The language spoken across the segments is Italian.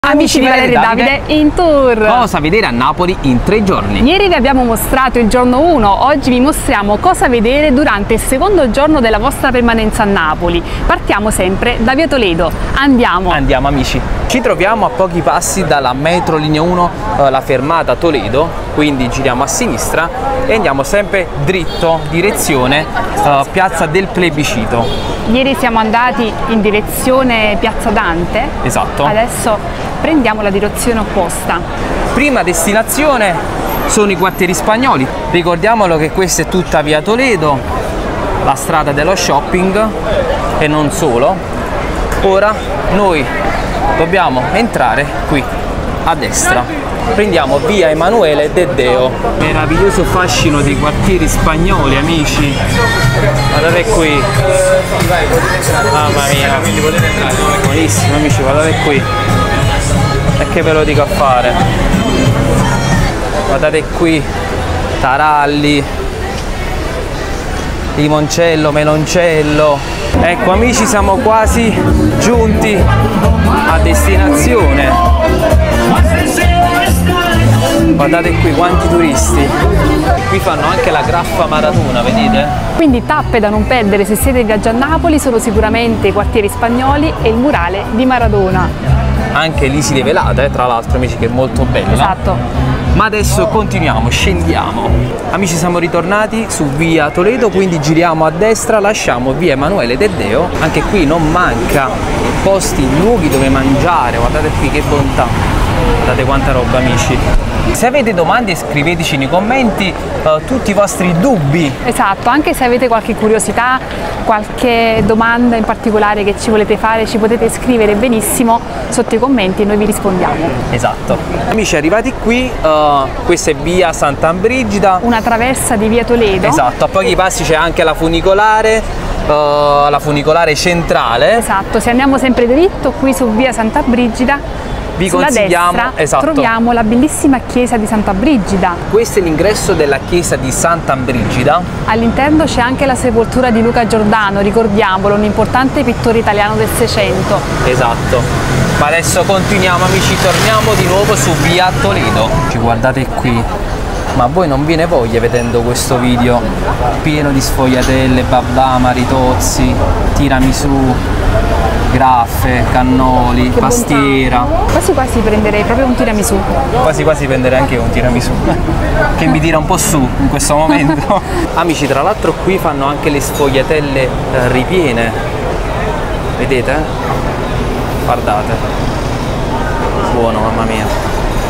Amici di Valeria e Davide in tour! Cosa vedere a Napoli in 3 giorni? Ieri vi abbiamo mostrato il giorno 1, oggi vi mostriamo cosa vedere durante il secondo giorno della vostra permanenza a Napoli. Partiamo sempre da Via Toledo. Andiamo! Andiamo amici! Ci troviamo a pochi passi dalla metro linea 1, la fermata Toledo, quindi giriamo a sinistra e andiamo sempre dritto, direzione Piazza del Plebiscito. Ieri siamo andati in direzione Piazza Dante. Esatto. Adesso prendiamo la direzione opposta. Prima destinazione sono i quartieri spagnoli. Ricordiamolo che questa è tutta Via Toledo, la strada dello shopping e non solo. Ora noi dobbiamo entrare qui a destra. Prendiamo via Emanuele Deddeo. Meraviglioso fascino dei quartieri spagnoli, amici. Guardate qui. Mamma mia. Buonissimo amici, guardate qui. E che ve lo dico a fare? Guardate qui. Taralli, limoncello, meloncello. Ecco amici, siamo quasi giunti a destinazione. Guardate qui quanti turisti. Qui fanno anche la graffa maratona, vedete? Quindi tappe da non perdere se siete in viaggio a Napoli sono sicuramente i quartieri spagnoli e il murale di Maradona. Anche l'Iside Velata, tra l'altro amici, che è molto bella. Esatto. Ma adesso continuiamo, scendiamo. Amici, siamo ritornati su via Toledo, quindi giriamo a destra, lasciamo via Emanuele Deddeo. Anche qui non manca posti, luoghi dove mangiare, guardate qui che bontà. Guardate quanta roba amici. Se avete domande scriveteci nei commenti tutti i vostri dubbi. Esatto, anche se avete qualche curiosità, qualche domanda in particolare che ci volete fare, ci potete scrivere benissimo sotto i commenti e noi vi rispondiamo. Esatto. Amici, arrivati qui, questa è via Sant'Ambrigida. Una traversa di via Toledo. Esatto, a pochi passi c'è anche la funicolare centrale. Esatto, se andiamo sempre dritto qui su via Sant'Ambrigida, vi sulla consigliamo, destra, esatto, troviamo la bellissima chiesa di Sant'Ambrigida. Questo è l'ingresso della chiesa di Sant'Ambrigida. All'interno c'è anche la sepoltura di Luca Giordano, ricordiamolo, un importante pittore italiano del Seicento. Esatto. Ma adesso continuiamo amici, torniamo di nuovo su via Toledo. Ci guardate qui. Ma a voi non viene voglia vedendo questo video pieno di sfogliatelle, babà, ritozzi, tiramisù, graffe, cannoli, pastiera. Quasi quasi prenderei proprio un tiramisù. Quasi quasi prenderei anche un tiramisù che mi tira un po' su in questo momento. Amici, tra l'altro qui fanno anche le sfogliatelle ripiene, vedete? Guardate, buono, mamma mia.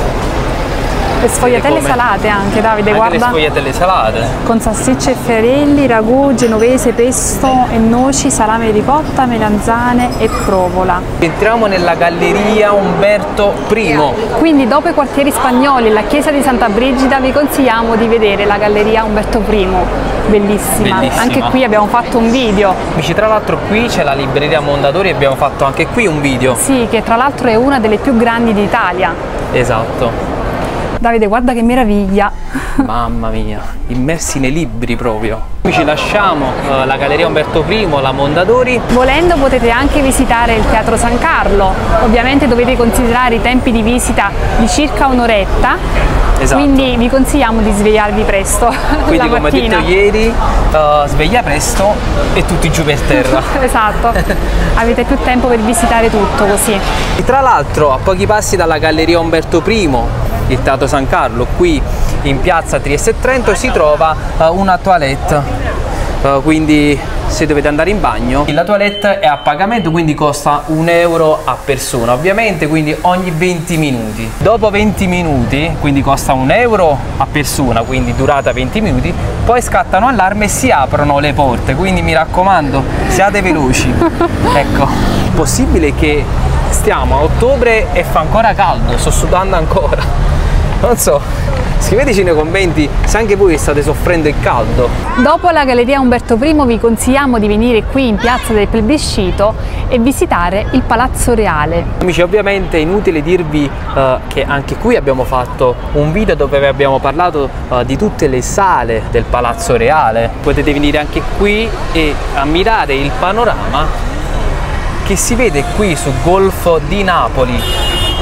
Le sfogliatelle salate anche, Davide, anche guarda. Le sfogliatelle salate. Con salsicce e fiorelli, ragù, genovese, pesto e noci, salame di ricotta, melanzane e provola. Entriamo nella galleria Umberto I. Quindi dopo i quartieri spagnoli e la chiesa di Sant'Ambrigida vi consigliamo di vedere la galleria Umberto I. Bellissima. Bellissima. Anche qui abbiamo fatto un video. Amici, tra l'altro qui c'è la libreria Mondadori e abbiamo fatto anche qui un video. Sì, che tra l'altro è una delle più grandi d'Italia. Esatto. Davide, guarda che meraviglia! Mamma mia, immersi nei libri proprio. Qui ci lasciamo la galleria Umberto I, la Mondadori. Volendo potete anche visitare il Teatro San Carlo. Ovviamente dovete considerare i tempi di visita di circa un'oretta. Esatto. Quindi vi consigliamo di svegliarvi presto. Quindi la come ho detto ieri, sveglia presto e tutti giù per terra. Esatto, avete più tempo per visitare tutto così. E tra l'altro a pochi passi dalla galleria Umberto I, il Teatro San Carlo, qui in piazza Trieste e Trento, si trova una toilette, quindi se dovete andare in bagno la toilette è a pagamento, quindi costa €1 a persona ovviamente, quindi ogni 20 minuti. Dopo 20 minuti, quindi costa €1 a persona, quindi durata 20 minuti, poi scattano allarme e si aprono le porte, quindi mi raccomando, siate veloci. Ecco, è possibile che stiamo a ottobre e fa ancora caldo, sto sudando ancora. Non so, scriveteci nei commenti se anche voi state soffrendo il caldo. Dopo la galleria Umberto I vi consigliamo di venire qui in piazza del Plebiscito e visitare il Palazzo Reale. Amici, ovviamente è inutile dirvi che anche qui abbiamo fatto un video dove vi abbiamo parlato di tutte le sale del Palazzo Reale. Potete venire anche qui e ammirare il panorama che si vede qui sul Golfo di Napoli.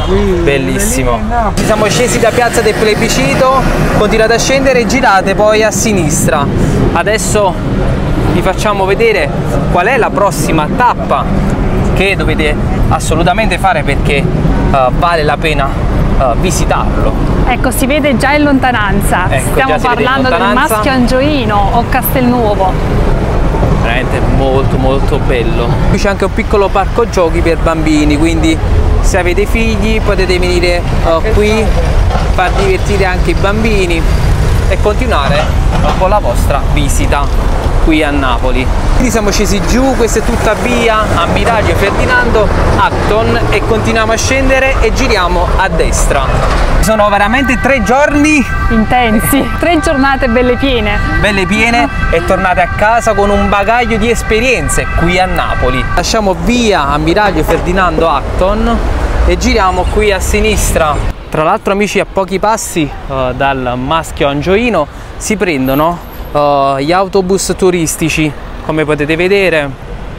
bellissimo. Ci siamo scesi da Piazza del Plebiscito, continuate a scendere e girate poi a sinistra. Adesso vi facciamo vedere qual è la prossima tappa che dovete assolutamente fare, perché vale la pena visitarlo. Ecco, si vede già in lontananza, Ecco, stiamo parlando del Maschio Angioino o Castelnuovo. Veramente molto molto bello. Qui c'è anche un piccolo parco giochi per bambini, quindi se avete figli potete venire qui, far divertire anche i bambini e continuare con la vostra visita qui a Napoli. Quindi siamo scesi giù, questa è tutta via Ammiraglio Ferdinando, Acton, e continuiamo a scendere e giriamo a destra. Sono veramente 3 giorni Intensi, 3 giornate belle piene. Belle piene e tornate a casa con un bagaglio di esperienze qui a Napoli. Lasciamo via Ammiraglio Ferdinando Acton e giriamo qui a sinistra. Tra l'altro, amici, a pochi passi dal Maschio Angioino si prendono gli autobus turistici, come potete vedere.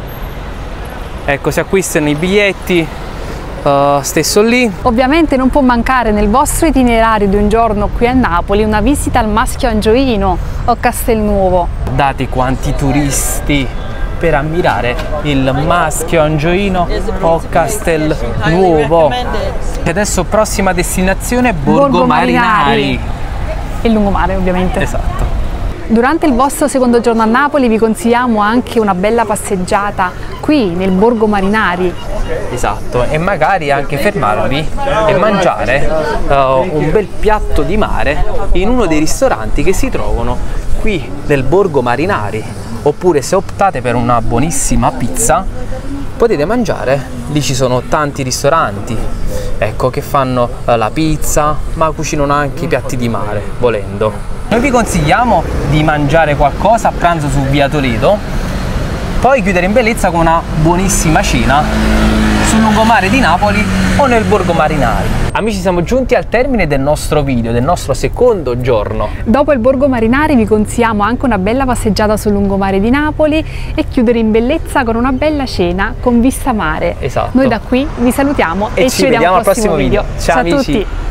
Ecco, si acquistano i biglietti stesso lì. Ovviamente non può mancare nel vostro itinerario di un giorno qui a Napoli una visita al Maschio Angioino o Castelnuovo. Dati quanti turisti per ammirare il Maschio Angioino o Castelnuovo. E adesso prossima destinazione Borgo Marinari. Il lungomare, ovviamente. Esatto. Durante il vostro secondo giorno a Napoli vi consigliamo anche una bella passeggiata qui nel Borgo Marinari. Esatto, e magari anche fermarvi e mangiare un bel piatto di mare in uno dei ristoranti che si trovano qui del Borgo Marinari. Oppure, se optate per una buonissima pizza, potete mangiare, lì ci sono tanti ristoranti, ecco, che fanno la pizza, ma cucinano anche i piatti di mare, volendo. Noi vi consigliamo di mangiare qualcosa a pranzo su Via Toledo, poi chiudere in bellezza con una buonissima cena sul lungomare di Napoli o nel Borgo Marinari. Amici, siamo giunti al termine del nostro video, del nostro secondo giorno. Dopo il Borgo Marinari vi consigliamo anche una bella passeggiata sul lungomare di Napoli e chiudere in bellezza con una bella cena con vista mare. Esatto. Noi da qui vi salutiamo e ci vediamo al prossimo video. Ciao a amici. tutti!